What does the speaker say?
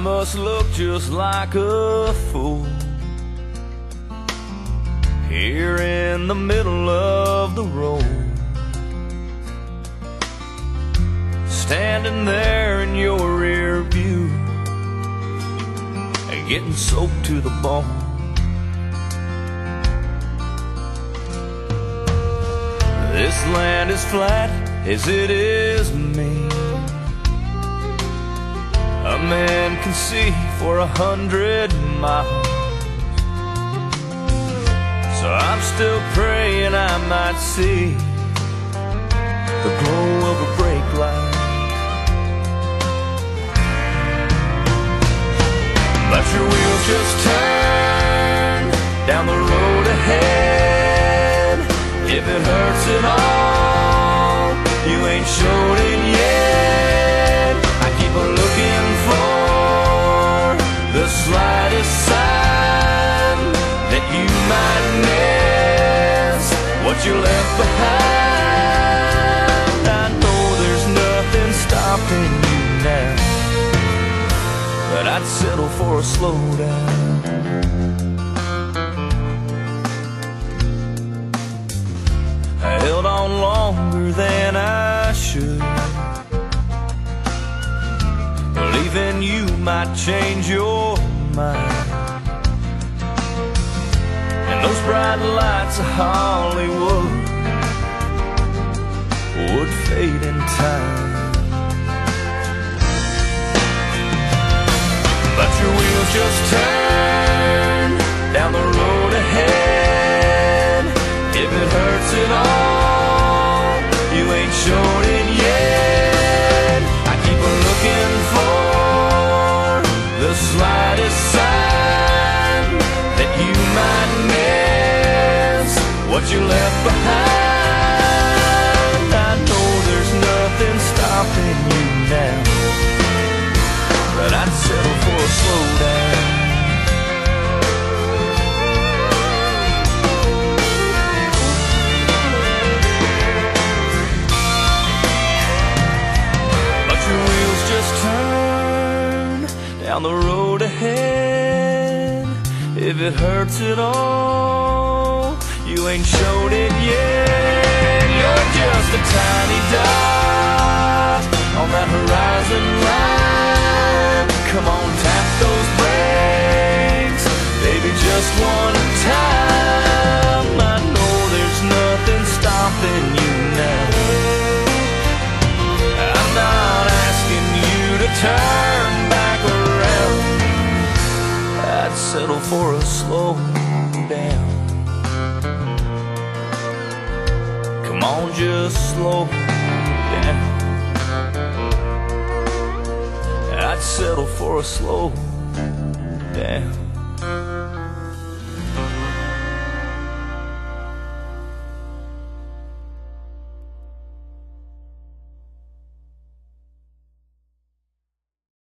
must look just like a fool here in the middle of the road, standing there in your rear view and getting soaked to the bone. This land is flat as it is mean. A man can see for 100 miles. So I'm still praying I might see the glow of a brake light. Let your wheels just turn down the road ahead. If it hurts at all, you ain't showed it yet. I keep looking for the slightest sign that you might miss what you left behind. I know there's nothing stopping you now, but I'd settle for a slowdown. I held on longer than I should, believing you might change your mind. And those bright lights of Hollywood would fade in time. Let your wheels just turn down the road ahead. If it hurts at all, you ain't shown it yet. I keep looking for the slightest sign that you might miss what you left behind. I know there's nothing stopping you now, but I'd settle for a slowdown. Just turn down the road ahead. If it hurts at all, you ain't showed it yet. You're just a tiny dot on that horizon line. Come on, tap those brakes, baby, just one time. I know there's nothing stopping you now. I'm not asking you to turn back around. I'd settle for a slow down. Come on, just slow down. I'd settle for a slow down.